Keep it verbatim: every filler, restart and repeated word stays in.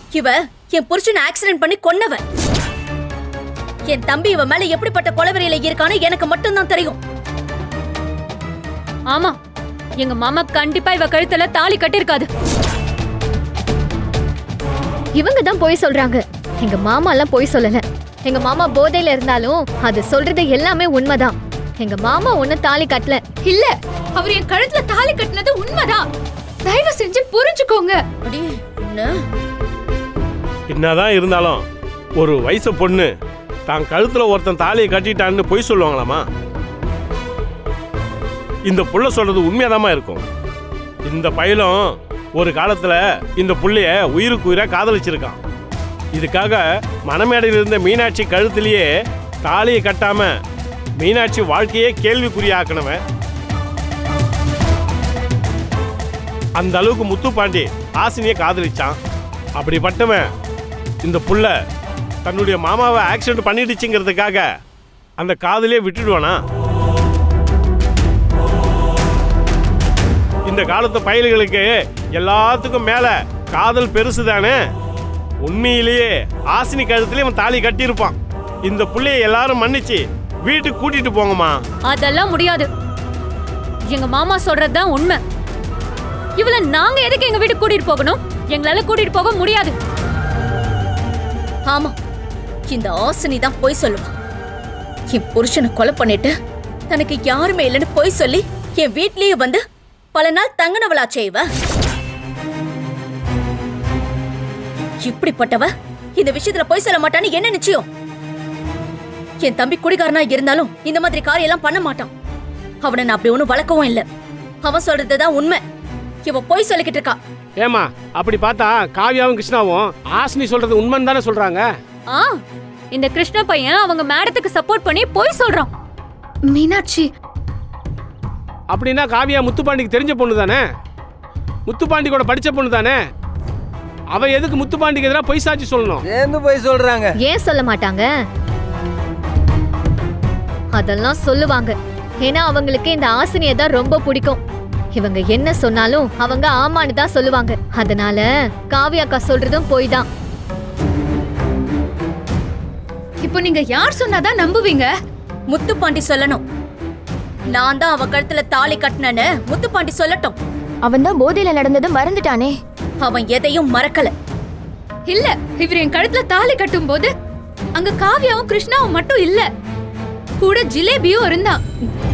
இவ என் புருஷனை ஆக்சிடென்ட் பண்ணி கொன்னவ. என் தம்பி இவ மேல எப்படிப்பட்ட கொலவெறியில இருக்கான்னு எனக்கு மட்டும்தான் தெரியும். ஆமா, எங்க மாமா கண்டிப்பா இவ கழுத்துல தாலி கட்டிருக்காது. இவங்க தான் போய் சொல்றாங்க. எங்க மாமா எல்லாம் போய் சொல்லல. எங்க மாமா போதையில இருந்தாலும் அது சொல்றது எல்லாமே உண்மைதான். எங்க மாமா ஒண்ணு தாலி கட்டல. இல்ல, அவர் என் கழுத்துல தாலி கட்டினது உண்மைதான். தயவு செஞ்சு புரிஞ்சுக்கோங்க. என்னதான் இருந்தாலும் ஒரு வயசு பொண்ணு தான் கழுத்துல ஒருத்தன் தாலியை கட்டிட்டான்னு பொய் சொல்லுவாங்களாமா? இந்த புள்ள சொல்றது உண்மையாதாமா இருக்கும். இந்த பையலும் ஒரு காலத்துல இந்த புள்ளைய உயிருக்கு உயிரா காதலிச்சிருக்கான். இதுக்காக மணமேடையில் இருந்த மீனாட்சி கழுத்திலேயே தாலியை கட்டாம மீனாட்சி வாழ்க்கையே கேள்விக்குறியாக்கணவன். அந்த அளவுக்கு முத்துப்பாண்டி ஆசினியை காதலிச்சான். அப்படிப்பட்டவன் இந்த புள்ள தன்னுடைய மாமாவை ஆக்சிடென்ட் பண்ணிடுச்சுங்கிறதுக்காக அந்த காதலே விட்டுடுவானா? இந்த காலத்து பயல்களுக்கு எல்லாத்துக்கும் மேல காதல் பெருசு தானே. உண்மையிலேயே ஆசினி கழுத்திலே அவன் தாலி கட்டியிருப்பான். இந்த புள்ளைய எல்லாரும் மன்னிச்சு வீட்டுக்கு கூட்டிட்டு போங்கம்மா. அதெல்லாம் முடியாது. எங்க மாமா சொல்றதுதான் உண்மை. இவள நாங்க எதுக்கு எங்க வீட்டுக்கு கூட்டிட்டு போகணும்? எங்களால கூட்டிட்டு போக முடியாது. ஆமா, இந்த ஆசினி தான் போய் சொல்லுவான். என் புருஷனை கொலை பண்ணிட்டு தனக்கு யாருமே இல்லைன்னு போய் சொல்லி என் வீட்லயே வந்து பல நாள் தங்கனவளா செய்வ. இப்படிப்பட்டவ இந்த விஷயத்துல போய் சொல்ல மாட்டான்னு என்ன நிச்சயம்? என் தம்பி குடிகாரனா இருந்தாலும் இந்த மாதிரி காரியெல்லாம் பண்ண மாட்டான். அவனை நான் அப்படி ஒண்ணும் வளர்க்கவும் இல்லை. அவன் சொல்றதுதான் உண்மை. இவ போய் சொல்லிக்கிட்டு இருக்கா. ஏமா, அப்படி பார்த்தா காவியாவும் கிருஷ்ணாவும் ஆசினி சொல்றது உண்மைன்னு தானே சொல்றாங்க. ஆ, இந்த கிருஷ்ண பையன் அவங்க மேடத்துக்கு சப்போர்ட் பண்ணி போய் சொல்றான். மீனாட்சி அப்படின்னா காவியா முத்துப்பாண்டிக்கு தெரிஞ்ச பொண்ணு தானே? முத்துப்பாண்டி கூட படிச்ச பொண்ணு தானே? அவ எதுக்கு முத்துப்பாண்டிக்கு எதிராக பொய் சாட்சி சொல்லணும்? சேர்ந்து போய் சொல்றாங்க. ஏன் சொல்ல மாட்டாங்க? அதெல்லாம் சொல்லுவாங்க. ஏன்னா அவங்களுக்கு இந்த ஆசினியை தான் ரொம்ப பிடிக்கும். இவங்க என்ன சொன்னாலும் அவங்க ஆமான்னு தான் சொல்லுவாங்க. அதனால காவியாக்கா சொல்றதும் போய் தான். இப்போ நீங்க யார் சொன்னாதான் நம்புவீங்க? முத்துப்பாண்டி சொல்லணும். நான் தான் அவ கழுத்துல தாலி கட்டினேன்னு முத்துப்பாண்டி சொல்லட்டும். அவன் தான் போதையில நடந்தது மறந்துட்டானே. அவன் எதையும் மறக்கல. இல்ல, இவர் என் கழுத்துல தாலி கட்டும் போது அங்க காவியாவும் கிருஷ்ணாவும் மட்டும் இல்ல, கூட ஜிலேபியும் இருந்தான்.